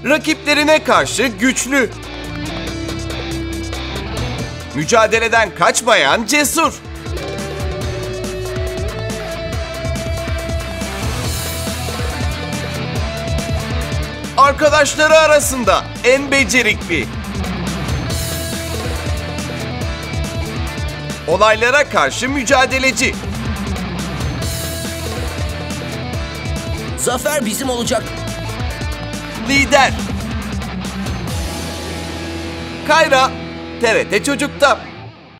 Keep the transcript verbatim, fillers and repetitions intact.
Rakiplerine karşı güçlü. Mücadeleden kaçmayan cesur. Arkadaşları arasında en becerikli. Olaylara karşı mücadeleci. Zafer bizim olacak. Lider. Kayra, T R T Çocuk'ta.